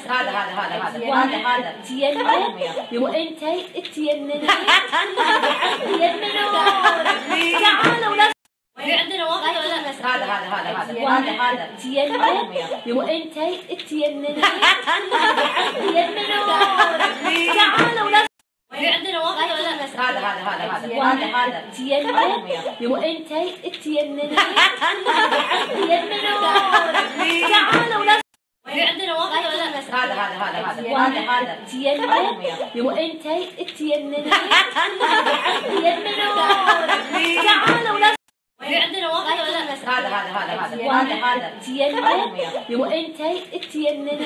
هذا تينن وانتي تينني يمنون تعالوا لا في عندنا وقت ولا بس هذا تينن وانتي تينني يمنون تعالوا لا في عندنا وقت ولا بس هذا تينن وانتي تينني يمنون تعالوا لا في عندنا وقت ولا بس هذا تينن وانتي تينني يمنون تعالوا لا في عندنا وقت ولا بس هذا تينن وانتي تينني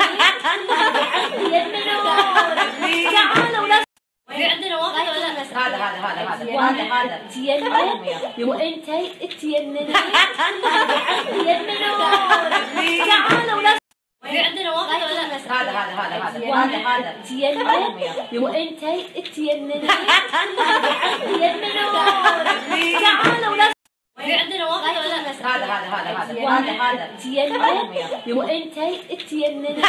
يمنون تعالوا لا في عندنا وقت ولا بس هذا تينن وانتي تينني يمنون تعالوا لا في عندنا وقت ولا بس هذا تينن وانتي تينني يمنون تعالوا لا في عندنا وقت ولا بس هذا تينن وانتي تينني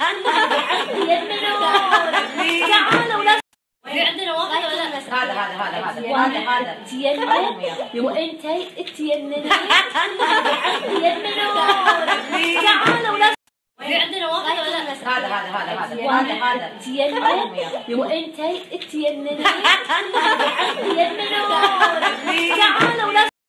يمنون تعالوا لا في عندنا وقت ولا بس هذا تينن وانتي تينني يمنون تعالوا لا في عندنا وقت ولا بس هذا تينن وانتي تينني يمنون تعالوا لا